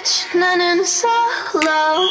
Bitch, 나는 solo.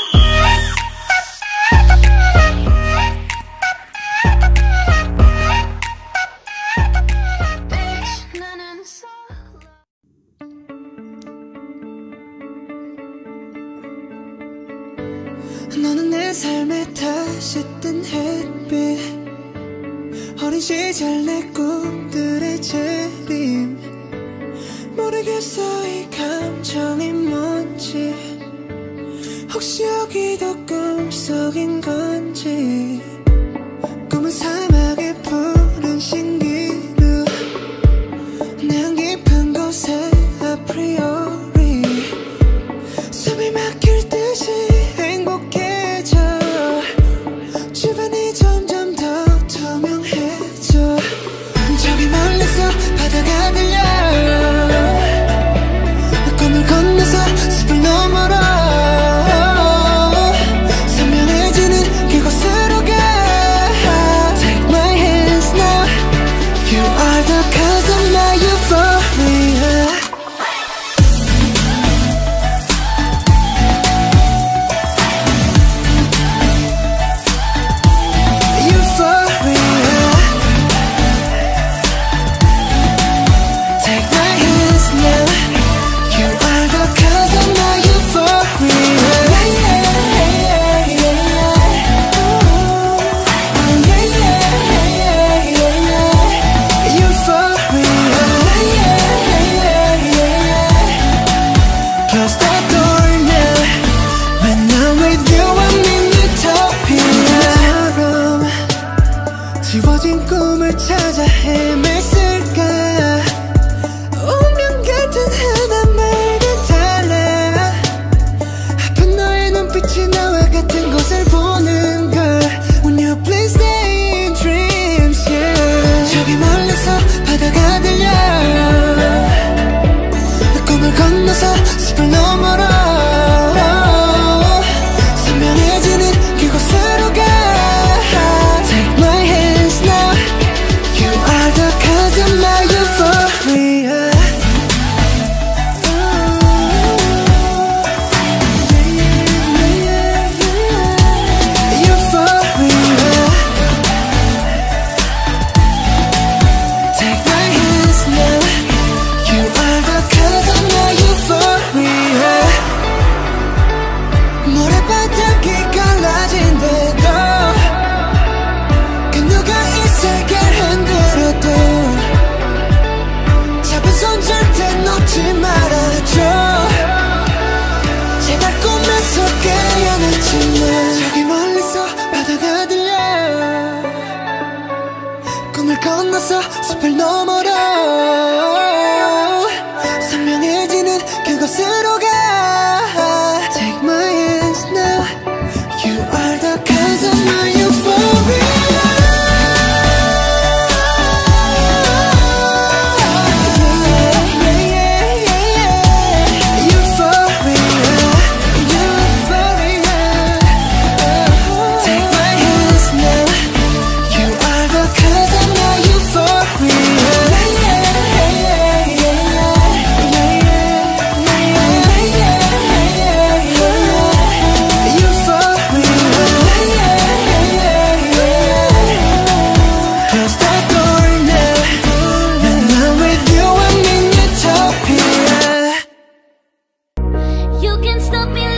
너는 내 삶에 다시 뜬 햇빛, 어린 시절 내 꿈들의 재림. 모르겠어 이 감정이 뭔지, 혹시 여기도 꿈속인 건지. 꿈은 사막의 푸른 신기루, 내 깊은 곳에 아프리오리 숨이 막힐 듯이 행복해져. 주변이 점점 더 투명해져. 저기 멀리서 바다가 들려, 꿈을 건너서 숲을 너머로 선명해지는 그곳으로 가. Take my hands now, you are the cause of my euphoria. 지워진 꿈을 찾아 헤맸을까. 운명 같은 하나말과 달라. 아픈 너의 눈빛이 나와 같은 것을 보는 걸. When you please stay in dreams, yeah. 저기 멀리서 바다가 들려, 꿈을 건너서 숲을 너머로 선명해지는 그곳으로 가. 모래바닥이 갈라진대도 그 누가 이 세계를 흔들어도 잡은 손 절대 놓지 말아줘. 제발 꿈에서 깨어났지만 저기 멀리서 바다가 들려, 꿈을 건너서 숲을 너머로 선명해지는 그곳으로 가. Take my hands now, you are the cause of my euphoria. You can stop me.